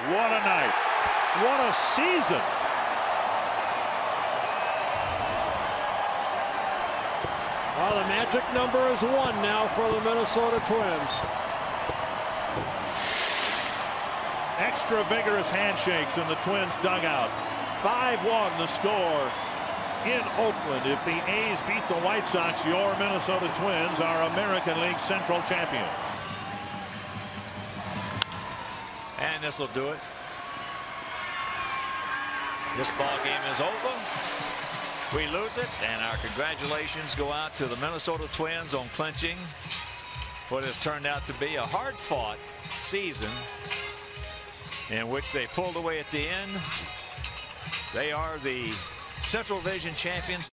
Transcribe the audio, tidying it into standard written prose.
What a night. What a season. Well, the magic number is 1 now for the Minnesota Twins. Extra vigorous handshakes in the Twins dugout. 5-1 the score in Oakland. If the A's beat the White Sox, your Minnesota Twins are American League Central champions. And this will do it. This ball game is over. We lose it, and our congratulations go out to the Minnesota Twins on clinching what has turned out to be a hard-fought season in which they pulled away at the end. They are the Central Division champions.